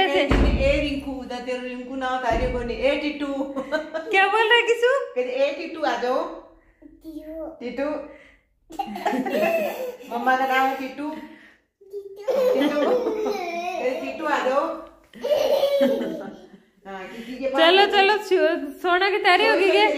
ऐसे। ए रिंकू उधर तेरे रिंकू ना तारे को नहीं ए टीटू। क्या बोल रहा है किसू? ए टीटू आ जाओ। टीटू मम्मा का नाम है टीटू। टीटू आ जाओ। चलो चलो सोना की तैयारी होगी क्या?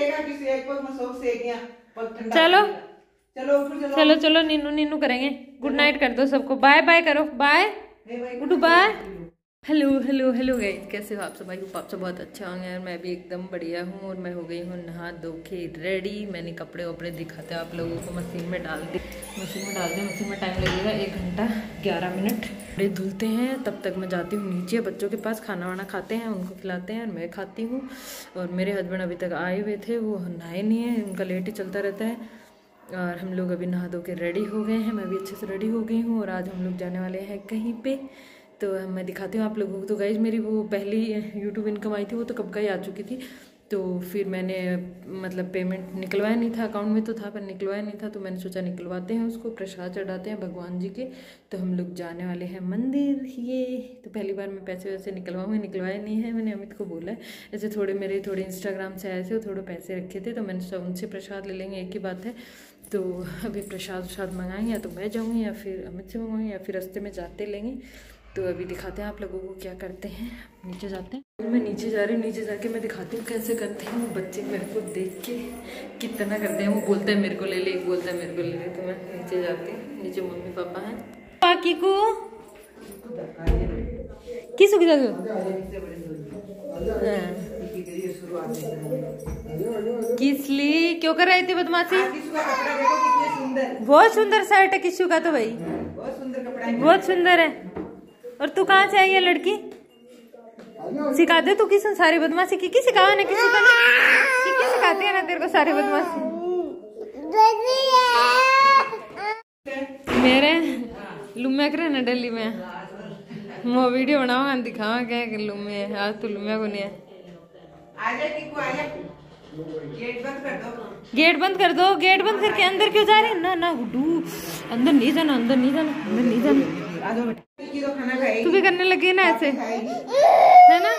चलो चलो चलो चलो नीनू नीनू करेंगे। गुड नाइट कर दो सबको, बाय बाय करो, bye good bye. Hello hello hello guys, कैसे हो आप सब? आई होप आप सब बहुत अच्छे होंगे और मैं भी एकदम बढ़िया हूँ। और मैं हो गई हूँ नहा धो के रेडी। मैंने कपड़े वपड़े दिखाते आप लोगों को मशीन में डाल दी। मशीन में टाइम लगेगा 1 घंटा 11 मिनट। कपड़े धुलते हैं, तब तक मैं जाती हूँ नीचे बच्चों के पास, खाना वाना खाते हैं, उनको खिलाते हैं और मैं खाती हूँ। और मेरे हस्बैंड अभी तक आए हुए थे, वो नहाए नहीं है, उनका लेट ही चलता रहता है। और हम लोग अभी नहा धो के रेडी हो गए हैं, मैं भी अच्छे से रेडी हो गई हूँ। और आज हम लोग जाने वाले हैं कहीं पे, तो मैं दिखाती हूँ आप लोगों को। तो गाइज मेरी वो पहली यूट्यूब इनकम आई थी, वो तो कब का ही आ चुकी थी। तो फिर मैंने मतलब पेमेंट निकलवाया नहीं था, अकाउंट में तो था पर निकलवाया नहीं था, तो मैंने सोचा निकलवाते हैं उसको, प्रसाद चढ़ाते हैं भगवान जी के। तो हम लोग जाने वाले हैं मंदिर। ये तो पहली बार मैं पैसे वैसे निकलवाऊँगी, निकलवाए नहीं है, मैंने अमित को बोला है। ऐसे थोड़े इंस्टाग्राम से आए थे, थोड़े पैसे रखे थे, तो मैंने उनसे प्रसाद ले लेंगे, एक ही बात है। तो अभी प्रसाद मंगाएंगे, या तो मैं जाऊँगी या फिर अमित से मंगाऊँगी या फिर रास्ते में जाते लेंगे। तो अभी दिखाते हैं आप लोगों को क्या करते हैं। नीचे जाते हैं, मैं नीचे जा रही हूँ, नीचे जाके मैं दिखाती हूँ कैसे करते हैं। वो बच्चे मेरे को देख के कितना करते हैं, वो बोलता है मेरे को ले ले, एक बोलता है मेरे को ले ले। तो मैं नीचे जाती हूँ, नीचे मम्मी पापा हैं। बाकी को किस किसली क्यों कर रही थी बदमाशी? बहुत सुंदर शर्ट है किसू का, तो भाई बहुत सुंदर है। और तू कहाँ से आई है लड़की? सिखा दे तू किस सारी बदमाशी की सिखावा ना, किसी की सिखाती है ना तेरे को सारी बदमाशी। मेरे लुम्या करे ना दिल्ली में, मैं वीडियो बनाऊंगा दिखावा क्या लुम्या है। आज तो लुम्या को नहीं है। गेट बंद कर दो, गेट बंद कर दो। गेट बंद करके अंदर क्यों जा रही? ना ना गुड्डू अंदर नहीं जाना, अंदर नहीं जाना, अंदर नहीं जाना। तू भी करने लगी ना ऐसे, है ना?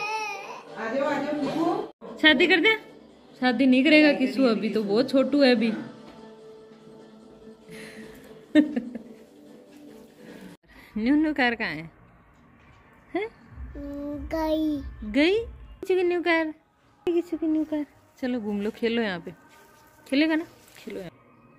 शादी कर दे। शादी नहीं करेगा किसू, अभी तो बहुत छोटू है अभी। न्यू कार कहाँ है? गई किसी की न्यू कार, किसी की न्यू कार। चलो घूम लो, खेलो यहाँ पे, खेलेगा ना, खेलो यहाँ।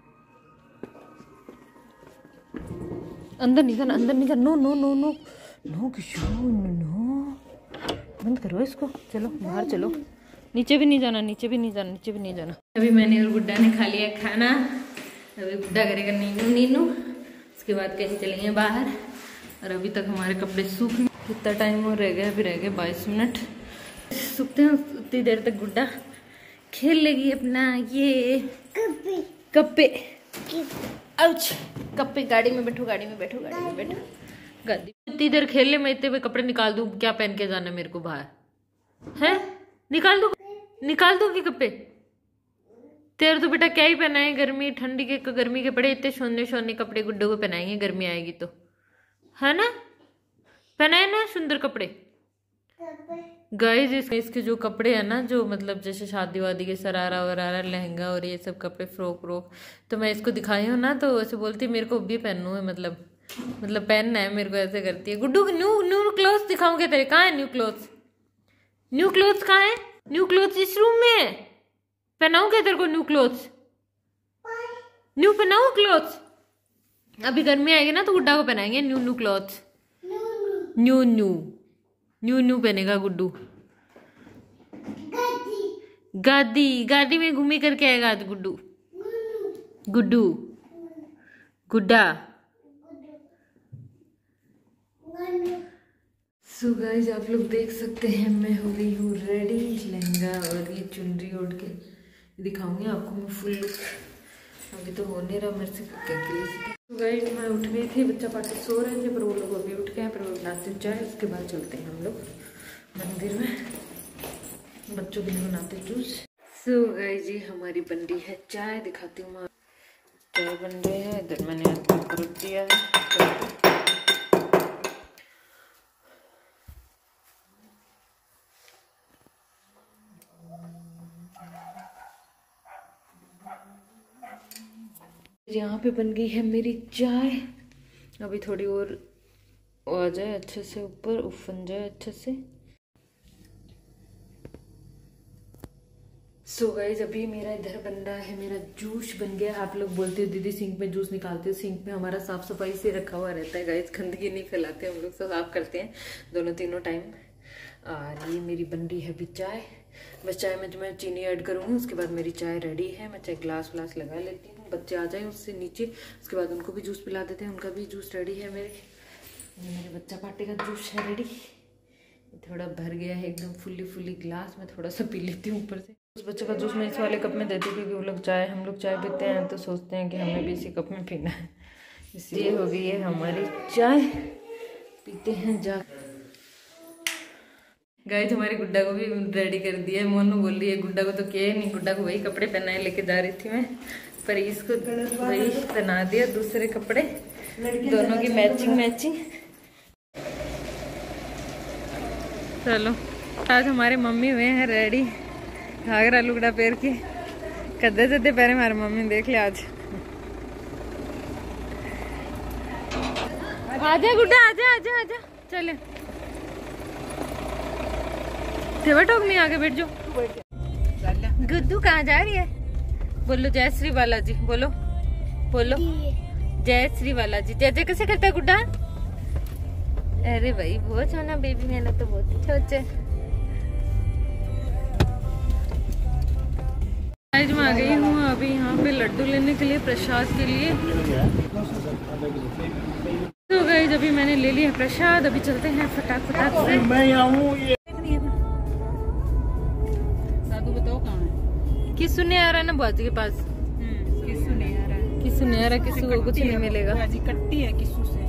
अंदर नहीं जाना, अंदर नहीं जाना, no no no no no Kishore no, बंद करो इसको। चलो बाहर चलो, नीचे भी नहीं जाना, नीचे भी नहीं जाना, नीचे भी नहीं जाना। अभी मैंने और गुड्डा ने खा लिया खाना, अभी गुड्डा करेगा नीनू नीनू, उसके बाद कहीं चलेंगे बाहर। और अभी तक हमारे कपड़े सूख, कितना टाइम और रह गया? अभी रह गए 22 मिनट, सूखते हैं। उतनी देर तक गुड्डा खेल लेगी अपना ये कप्पे। आउच, कप्पे। गाड़ी में बैठो, गाड़ी में बैठो, गाड़ी में बैठो, गाड़ी। इतनी देर खेल ले, मैं इतने में कपड़े निकाल दूं? क्या पहन के जाना मेरे को बाहर है? निकाल दूंगी कपड़े? तेरे तो बेटा क्या ही पहनाए, गर्मी ठंडी के, गर्मी के पड़े इतने सोने कपड़े गुड्डो को पहनाएंगे, गर्मी आएगी तो, है ना? पहनाए ना सुंदर कपड़े। गाइस इसके जो कपड़े हैं ना, जो मतलब जैसे शादी वादी के शरारा वरारा लहंगा और ये सब कपड़े, फ्रॉक व्रॉक, तो मैं इसको दिखाई हूँ ना, तो ऐसे बोलती है मेरे को भी पहनू है, मतलब पहनना है मेरे को, ऐसे करती है। गुड्डू न्यू क्लोथ्स दिखाऊंगे तेरे, कहाँ है न्यू क्लोथ्स? न्यू क्लोथ्स कहाँ है? न्यू क्लोथ्स इस रूम में है। पहनाऊं क्या तेरे को न्यू क्लोथ्स? न्यू पहनाऊं क्लोथ्स? अभी गर्मी आएगी ना तो गुड्डा को पहनाएंगे न्यू क्लोथ्स। न्यू पहनेगा गुड्डू। गाड़ी में घूमी करके आएगा आज गुड्डू। गुड्डा। सो गाइस आप लोग देख सकते हैं, मैं हो गई हूँ रेडी, लहंगा और ये चुनरी ओढ़ के दिखाऊंगी आपको मैं फुल लुक। अभी तो हो नहीं रहा मेरे से। तो गाइस मैं उठ गई थी, बच्चा पार्टी सो रहे थे, पर वो लोग अभी उठ गए, पर वो बनाते चाय, उसके बाद चलते हैं हम लोग मंदिर में, बच्चों के लिए बनाते जूस। सो गाइस जी हमारी बन रही है चाय, दिखाती हूँ। चाय बन रही है, इधर मैंने रख दिया है। यहाँ पे बन गई है मेरी चाय। अभी थोड़ी और आ जाए अच्छे से, ऊपर उफन जाए अच्छे से। सो गाइस अभी मेरा इधर बन रहा है, मेरा जूस बन गया। आप लोग बोलते हो दीदी सिंक में जूस निकालते हो, सिंक में हमारा साफ सफाई से रखा हुआ रहता है गाइस, गंदगी नहीं फैलाते हम लोग, सब साफ करते हैं दोनों तीनों टाइम। और ये मेरी बन रही है अभी चाय। बस चाय में जो मैं चीनी ऐड करूँगी उसके बाद मेरी चाय रेडी है। मैं चाय ग्लास व्लास लगा लेती हूँ, बच्चे आ जाए उससे नीचे, उसके बाद उनको भी जूस पिला देते हैं। उनका भी जूस रेडी है। मेरे बच्चा पार्टी का जूस है रेडी। थोड़ा भर गया है एकदम फुल्ली गिलास में, थोड़ा सा पी लेती हूँ ऊपर से। उस बच्चे का जूस मैं इस वाले कप में देती हूँ क्योंकि वो लोग चाय, हम लोग चाय पीते हैं तो सोचते हैं कि हमें भी इसी कप में पीना है। इसलिए हो गई है हमारी चाय, पीते हैं जा। गाइस हमारी गुड्डा को भी रेडी कर दिया है। मोनू बोल रही है गुड्डा को तो क्या नहीं, गुड्डा को वही कपड़े पहनाए लेके जा रही थी मैं, पर इसको वही पहना दिया दूसरे कपड़े, दोनों की मैचिंग। चलो आज हमारे मम्मी हुए हैं रेडी, घाघरा लुगड़ा पैर के, कद्दे सद्दे पैरे हमारे मम्मी देख ले आज। आजा गुड्डा आजा चले, टोक नहीं, आगे बैठ जाओ। गुड्डू कहाँ जा रही है? बोलो जय श्री बालाजी, बोलो जय श्री बालाजी। जय जय कैसे करता है गुड्डा? अरे भाई बहुत सोना बेबी, मैंने तो बहुत सोचे। आज मैं आ गई हूँ अभी यहाँ पे लड्डू लेने के लिए, प्रसाद के लिए। तो गाइस अभी मैंने ले लिया प्रसाद, अभी चलते हैं फटाक से। मैं किसु नहीं आ रहा है ना बुआजी के पास, किसु नहीं आ रहा, किसु को कुछ नहीं मिलेगा। बुआजी कट्टी है किसु से,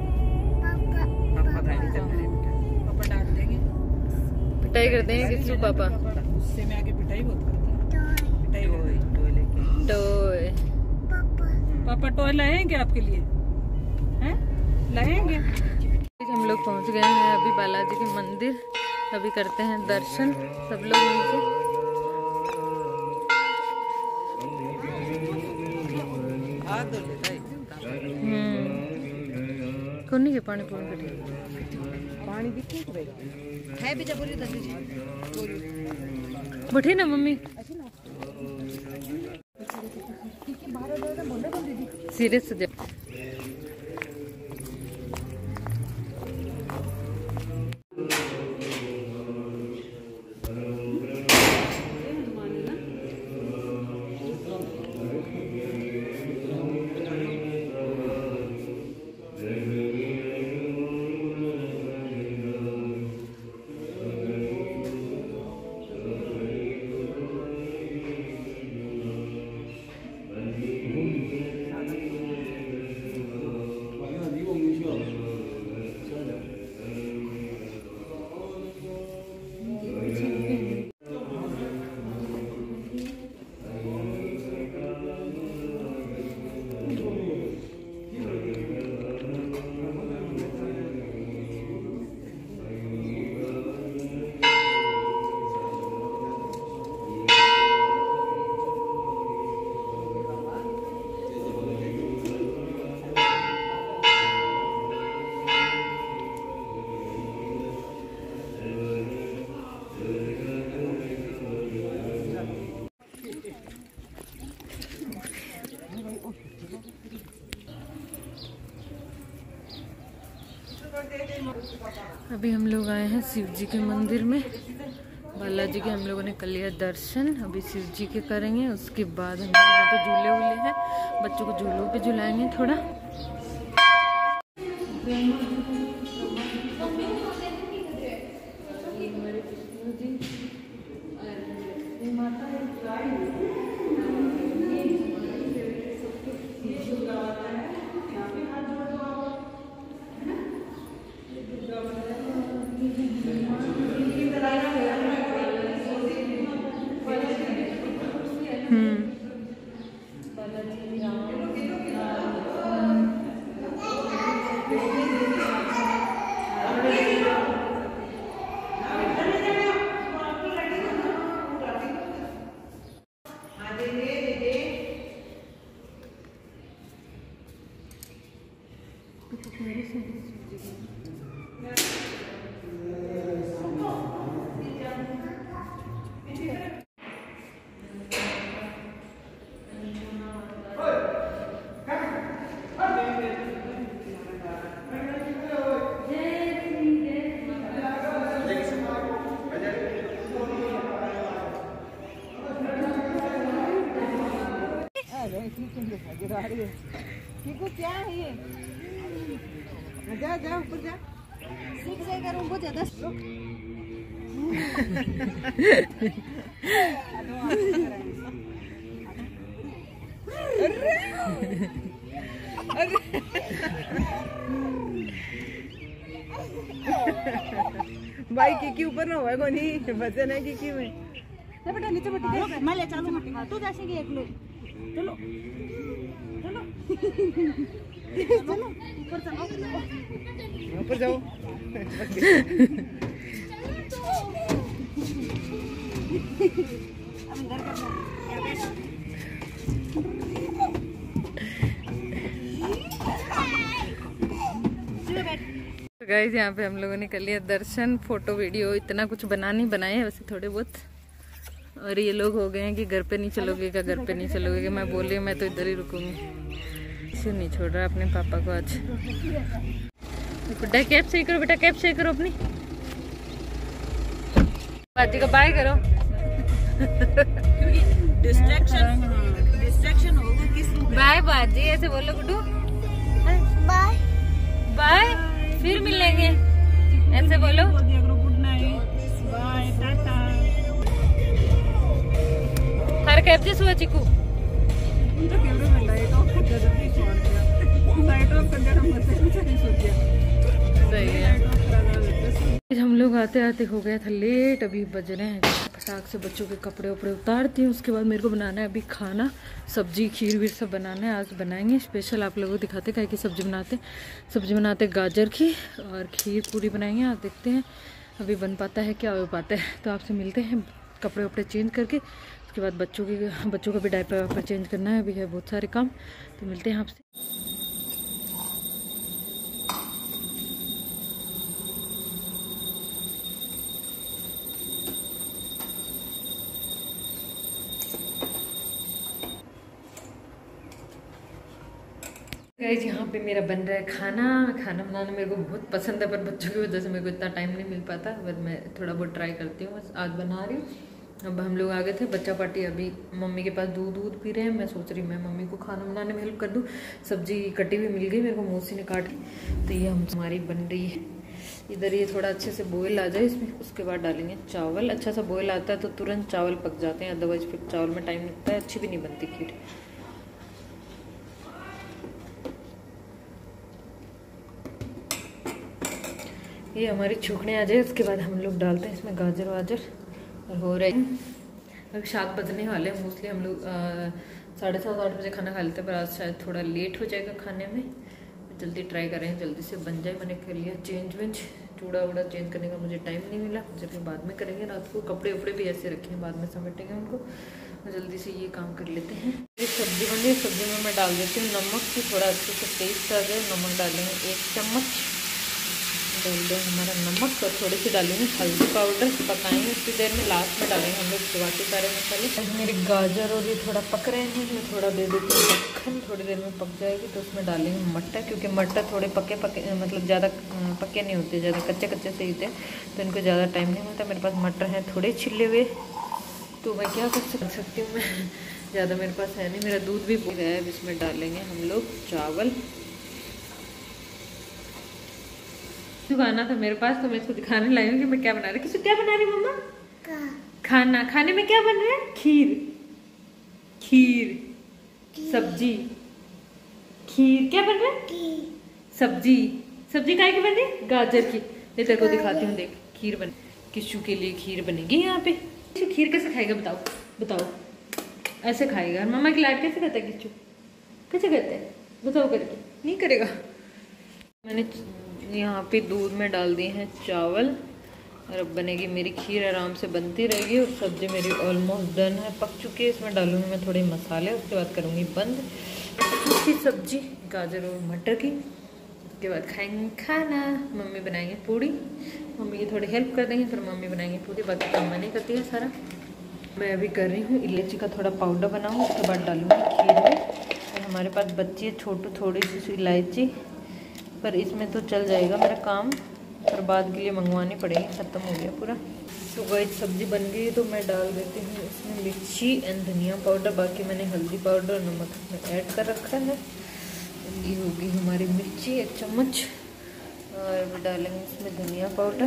पापा डांट देंगे, पिटाई कर देंगे किसु पापा, उससे मैं आगे पिटाई बहुत करता हूं। पिटाई टॉय पापा टॉय लाएंगे आपके लिए, हैं लाएंगे। हम लोग पहुंच गए हैं अभी बालाजी के मंदिर, अभी करते हैं दर्शन सब लोग नीचे। कौन के पानी है बेटा, बोलिए बैठे ना मम्मी, सीरियस से अभी हम लोग आए हैं शिव जी के मंदिर में। बालाजी के हम लोगों ने कर लिया दर्शन, अभी शिव जी के करेंगे। उसके बाद हम यहाँ पे झूले वूले हैं, बच्चों को झूलों पे झुलाएंगे थोड़ा। रही है। कीकू क्या है ये? जा जा ऊपर जा। सीख जाएगा रूम ज्यादा। भाई कीकी ऊपर ना हुआ कोनी वजन है कीकी में। बेटा नीचे बैठ मैं ले चलूं। तू जाएगी एक लोग। चलो चलो चलो ऊपर चलो ऊपर जाओ। तो गाइस यहाँ पे हम लोगों ने कर लिया दर्शन, फोटो वीडियो इतना कुछ बनाए हैं वैसे थोड़े बहुत। और ये लोग हो गए हैं कि घर पे नहीं चलोगे क्या, घर पे नहीं चलोगे क्या। मैं बोल रही हूँ मैं तो इधर ही रुकूंगी, इसे नहीं छोड़ रहा अपने पापा को आज। बेटा कैप सही करो, बेटा कैप सही करो अपनी। बाजी का बाय करो। डिस्ट्रैक्शन होगा किस। बाय बाजी ऐसे बोलो गुड्डू। बाय बाय फिर मिलेंगे ऐसे बोलो। Good night bye tata. हर कैसे हुआ चिकू। उनका कैमरा में लाइट ऑफ कर जल्दी छोड़ दिया। लाइट ऑफ कर दिया हम बच्चे कुछ नहीं सोचिए। सही है। हम लोग आते आते हो गया था लेट, अभी बज रहे हैं फटाक से बच्चों के कपड़े उपड़े उतारती हूँ। उसके बाद मेरे को बनाना है अभी खाना, सब्जी खीर वीर सब बनाना है। आज बनाएंगे स्पेशल, आप लोगों को दिखाते क्या कि सब्जी बनाते गाजर की, और खीर पूरी बनाएंगे। आज देखते हैं अभी बन पाता है क्या हो पाता है। तो आपसे मिलते हैं कपड़े उपड़े चेंज करके। उसके बाद बच्चों का भी डायपर वाइपर चेंज करना है, अभी है बहुत सारे काम। तो मिलते हैं आपसे। गाइस यहाँ पे मेरा बन रहा है खाना बनाना मेरे को बहुत पसंद है, पर बच्चों की वजह से मेरे को इतना टाइम नहीं मिल पाता। बट मैं थोड़ा बहुत ट्राई करती हूँ, बस आज बना रही हूँ। अब हम लोग आ गए थे, बच्चा पार्टी अभी मम्मी के पास दूध पी रहे हैं। मैं सोच रही मैं मम्मी को खाना बनाने में हेल्प कर दूँ। सब्जी कटी हुई मिल गई मेरे को, मौसी ने काट ली। तो ये हमारी बन रही है इधर। ये थोड़ा अच्छे से बॉयल आ जाए इसमें, उसके बाद डालेंगे चावल। अच्छा सा बॉयल आता है तो तुरंत चावल पक जाते हैं, अदरवाइज फिर चावल में टाइम लगता है, अच्छी भी नहीं बनती खीर। ये हमारी छूकने आ जाए उसके बाद हम लोग डालते हैं इसमें गाजर वाजर। और हो रहे अभी 7 बजने वाले हैं। मोस्टली हम लोग 7:30-8 बजे खाना खा लेते हैं, पर आज शायद थोड़ा लेट हो जाएगा खाने में। जल्दी ट्राई करें जल्दी से बन जाए। मैंने कर लिया चेंज वेंज, चूड़ा वूड़ा चेंज करने का मुझे टाइम नहीं मिला, जबकि बाद में करेंगे रात को। कपड़े उपड़े भी ऐसे रखे हैं, बाद में समेटेंगे उनको। जल्दी से ये काम कर लेते हैं। ये सब्जी बन रही है, सब्जी में मैं डाल देती हूँ नमक की, थोड़ा अच्छे से टेस्ट आ जाए। नमक डालेंगे 1 चम्मच, डाल दें हमारा नमक। और थोड़ी सी डालेंगे हल्दी पाउडर, पकाएंगे उतनी देर में। लास्ट में डालेंगे हम लोग बाकी सारे मसाले। मेरे गाजर और ये थोड़ा पक रहे हैं, मैं थोड़ा दे देती हूँ मक्खन, थोड़ी देर में पक जाएगी। तो उसमें डालेंगे मटर, क्योंकि मटर थोड़े पके मतलब ज़्यादा पके नहीं होते, ज़्यादा कच्चे से ही थे, तो इनको ज़्यादा टाइम नहीं मिलता। मेरे पास मटर हैं थोड़े छिले हुए, तो मैं क्या कर सकती हूँ, मैं ज़्यादा मेरे पास है नहीं। मेरा दूध भी है। इसमें डालेंगे हम लोग चावल। खाना था मेरे पास, तो मैं इसको दिखाने लाई हूँ कि मैं क्या बना रही हूँ। किसको क्या बना रही मम्मा? खाना। खाने में क्या बन रहा है? खीर सब्जी। खीर क्या बन रहा है? सब्जी काय की बन रही है? गाजर की। ये तेरे को दिखाती हूँ, देख खीर बन। किशु के लिए खीर बनेगी यहाँ पे। खीर कैसे खाएगा बताओ। ऐसे खाएगा। मम्मा की लाड कैसे करता है किशु? कैसे करता है बताओ करके? नहीं करेगा। मैंने यहाँ पे दूध में डाल दिए हैं चावल, और अब बनेगी मेरी खीर, आराम से बनती रहेगी। और सब्जी मेरी ऑलमोस्ट डन है, पक चुकी है। इसमें डालूंगी मैं थोड़े मसाले, उसके बाद करूँगी बंद। अच्छी सब्जी गाजर और मटर की, उसके बाद खाएंगे खाना। मम्मी बनाएंगे पूड़ी, मम्मी की थोड़ी हेल्प कर देंगे, फिर मम्मी बनाएंगे पूड़ी। बाकी काम मैं नहीं करती है सारा। मैं अभी कर रही हूँ इलायची का थोड़ा पाउडर बनाऊँ, उसके बाद डालूँगी खीर में। और हमारे पास बच्ची है छोटी, थोड़ी सी इलायची, पर इसमें तो चल जाएगा मेरा काम। पर बाद के लिए मंगवानी पड़ेगी, ख़त्म हो गया पूरा। तो गाइस सब्जी बन गई तो मैं डाल देती हूँ इसमें मिर्ची एंड धनिया पाउडर। बाकी मैंने हल्दी पाउडर और नमक में ऐड कर रखा है। ये होगी हमारी मिर्ची 1 चम्मच, और डालेंगे इसमें धनिया पाउडर।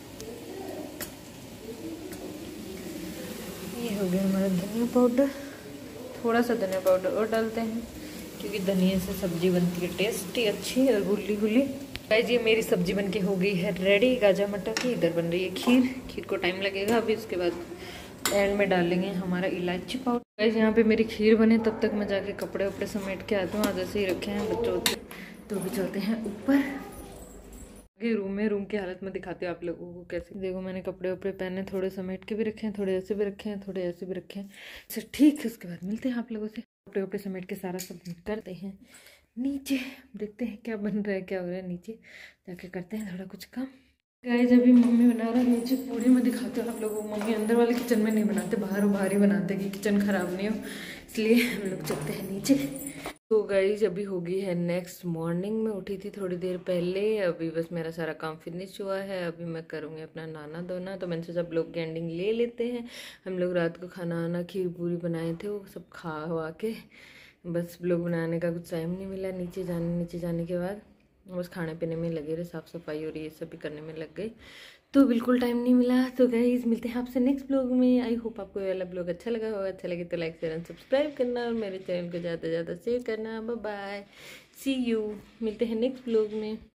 ये हो गया हमारा धनिया पाउडर। थोड़ा सा धनिया पाउडर और डालते हैं क्योंकि धनिया से सब्जी बनती है टेस्टी अच्छी और गुली गुली। गाइस ये मेरी सब्जी बनके हो गई है रेडी गाजर मटर की। इधर बन रही है खीर। खीर को टाइम लगेगा अभी, उसके बाद एंड में डालेंगे हमारा इलायची पाउडर। गाइस यहाँ पे मेरी खीर बने तब तक मैं जाके कपड़े वपड़े समेट के आता हूँ। आज ऐसे ही रखे हैं बच्चों के, तो भी चलते हैं ऊपर रूम की हालत में दिखाते हो आप लोगों को कैसे। देखो मैंने कपड़े वपड़े पहने, थोड़े समेट के भी रखे हैं, थोड़े ऐसे भी रखे हैं, थोड़े ऐसे भी रखे हैं। अच्छा ठीक है, उसके बाद मिलते हैं आप लोगों से। कपड़े वपड़े समेट के सारा सब करते हैं नीचे, देखते हैं क्या बन रहा है क्या हो रहा है। नीचे जाके करते हैं थोड़ा कुछ काम। गाइस अभी मम्मी बना रहा है नीचे पूरी में, दिखाते हो आप लोगों को। मम्मी अंदर वाले किचन में नहीं बनाते, बाहर ही बनाते कि किचन खराब नहीं हो, इसलिए हम लोग चलते हैं नीचे। तो गाइज अभी हो गई है नेक्स्ट मॉर्निंग। में उठी थी थोड़ी देर पहले, अभी बस मेरा सारा काम फिनिश हुआ है। अभी मैं करूँगी अपना नहाना धोना। तो मैंने सोचा ब्लॉग की एंडिंग ले लेते हैं। हम लोग रात को खाना वाना खीर पूरी बनाए थे, वो सब खा हुआ के बस ब्लॉग बनाने का कुछ टाइम नहीं मिला। नीचे जाने के बाद बस खाने पीने में लगे रहे, साफ़ सफाई और ये सब भी करने में लग गई, तो बिल्कुल टाइम नहीं मिला। तो गाइस मिलते हैं आपसे नेक्स्ट ब्लॉग में। आई होप आपको ये वाला ब्लॉग अच्छा लगा होगा। अच्छा लगे तो लाइक शेयर एंड सब्सक्राइब करना और मेरे चैनल को ज़्यादा से ज़्यादा शेयर करना। बाय बाय, सी यू, मिलते हैं नेक्स्ट ब्लॉग में।